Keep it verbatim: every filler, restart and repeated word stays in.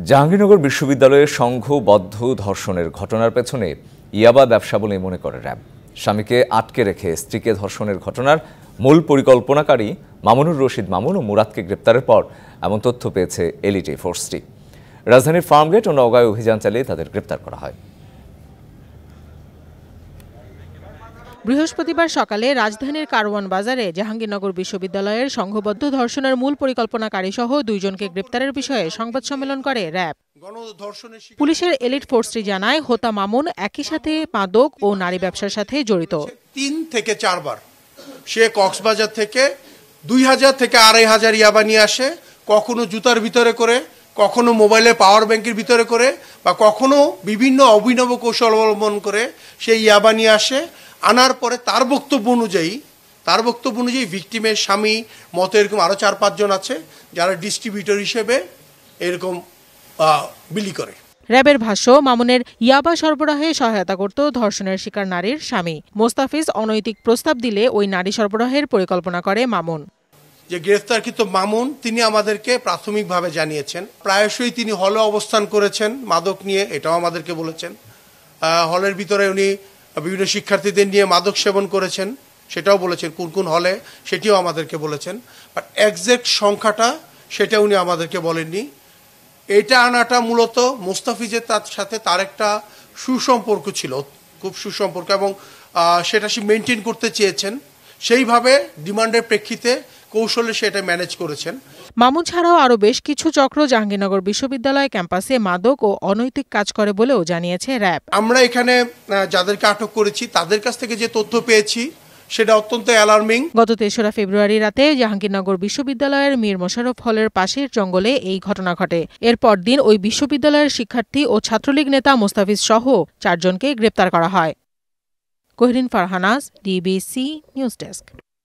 জাহাঙ্গীরনগর বিশ্ববিদ্যালয়ের সংঘবদ্ধ ধর্ষণের ঘটনার পেছনে ইয়াবা ব্যবসা বলে মনে করে র্যাব। স্বামীকে আটকে রেখে স্ত্রীকে ধর্ষণের ঘটনার মূল পরিকল্পনাকারী মামুনুর রশিদ মামুন ও মুরাদকে গ্রেপ্তারের পর এমন তথ্য পেয়েছে এলিট এই ফোর্সটি। রাজধানীর ফার্মগেট ও নওগাঁয় অভিযান চালিয়ে তাদের গ্রেপ্তার করা হয়। বৃহস্পতিবার সকালে রাজধানীর কারওয়ান বাজারে জাহাঙ্গীরনগর বিশ্ববিদ্যালয়ের সংঘবদ্ধ ধর্ষণের মূল পরিকল্পনাকারী সহ দুইজনকে গ্রেপ্তারের বিষয়ে সংবাদ সম্মেলন করে র্যাব। পুলিশের এলিট ফোর্সটি জানায়, হোতা মামুন একই সাথে মাদক ও নারী ব্যবসার সাথে জড়িত। তিন থেকে চারবার সে কক্সবাজার থেকে দুই হাজার থেকে আড়াই হাজার ইয়াবা নিয়ে আসে, কখনো জুতার ভিতরে করে, কখনো মোবাইলে পাওয়ার ব্যাংকের ভিতরে করে, বা কখনো বিভিন্ন অভিনব কৌশল অবলম্বন করে সেই ইয়াবা নিয়ে আসে। আনার পরে তার বক্তব্য অনুযায়ী তার বক্তব্য অনুযায়ী ভিকটিমের স্বামী মতো এরকম আরও চার পাঁচজন আছে যারা ডিস্ট্রিবিউটর হিসেবে এরকম বিলি করে। র্যাবের ভাষ্য, মামুনের ইয়াবা সরবরাহে সহায়তা করত ধর্ষণের শিকার নারীর স্বামী মোস্তাফিজ। অনৈতিক প্রস্তাব দিলে ওই নারী সরবরাহের পরিকল্পনা করে মামুন। যে গ্রেফতারকৃত মামুন তিনি আমাদেরকে প্রাথমিকভাবে জানিয়েছেন প্রায়শই তিনি হলে অবস্থান করেছেন মাদক নিয়ে, এটাও আমাদেরকে বলেছেন। হলের ভিতরে উনি বিভিন্ন শিক্ষার্থীদের নিয়ে মাদক সেবন করেছেন, সেটাও বলেছেন। কোন কোন হলে সেটিও আমাদেরকে বলেছেন, বাট একজ্যাক্ট সংখ্যাটা সেটা উনি আমাদেরকে বলেননি। এটা আনাটা মূলত মোস্তাফিজের তার সাথে তার একটা সুসম্পর্ক ছিল, খুব সুসম্পর্ক, এবং সেটা সে মেনটেন করতে চেয়েছেন। সেইভাবে ডিমান্ডের প্রেক্ষিতে কৌশলে সেটা ম্যানেজ করেছেন। মামুন ছাড়াও আরও বেশ কিছু চক্র জাহাঙ্গীরনগর বিশ্ববিদ্যালয় ক্যাম্পাসে মাদক ও অনৈতিক কাজ করে বলেও জানিয়েছে র্যাব। আমরা এখানে যাদেরকে আটক করেছি তাদের কাছ থেকে যে তথ্য পেয়েছি সেটা অত্যন্ত অ্যালার্মিং। গত তেসরা ফেব্রুয়ারি রাতে জাহাঙ্গীরনগর বিশ্ববিদ্যালয়ের মীর মোশাররফ হলের পাশের জঙ্গলে এই ঘটনা ঘটে। এরপর দিন ওই বিশ্ববিদ্যালয়ের শিক্ষার্থী ও ছাত্রলীগ নেতা মোস্তাফিজ সহ চারজনকে গ্রেপ্তার করা হয়। Kohirin Farhanaz, DBC news desk.